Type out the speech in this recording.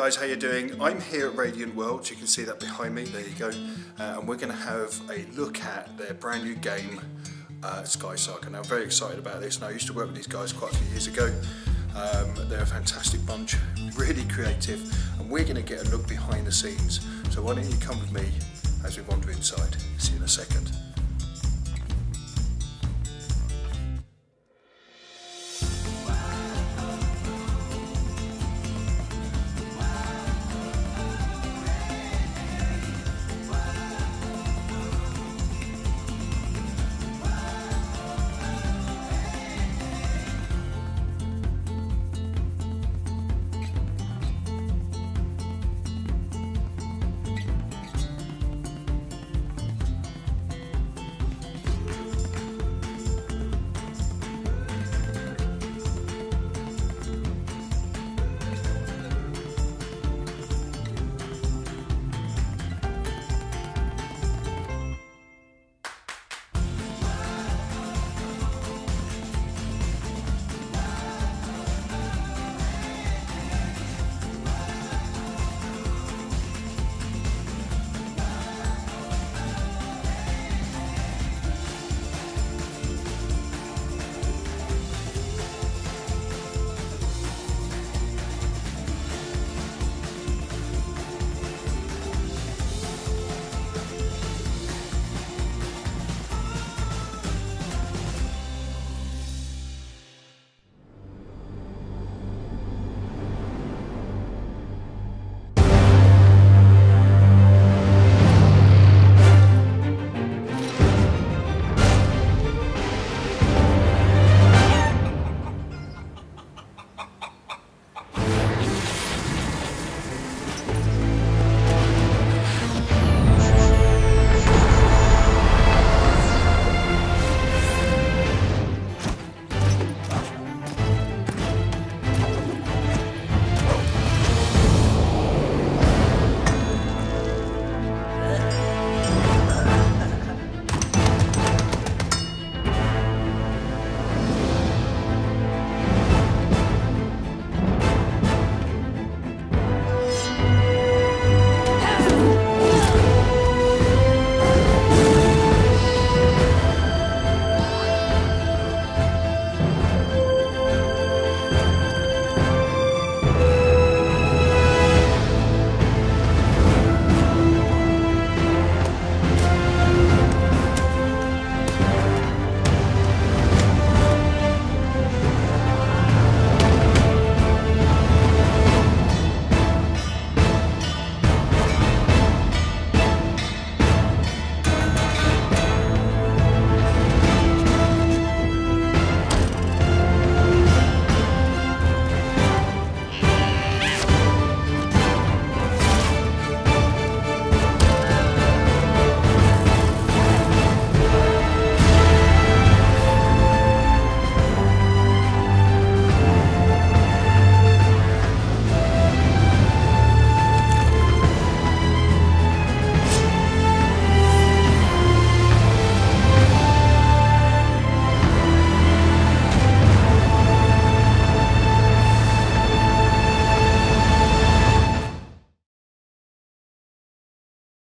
guys, how you doing? I'm here at Radiant Worlds. You can see that behind me, there you go. And we're going to have a look at their brand new game, Sky Saga. Now I'm very excited about this. Now I used to work with these guys quite a few years ago. They're a fantastic bunch, really creative, and we're going to get a look behind the scenes. So why don't you come with me as we wander inside. See you in a second.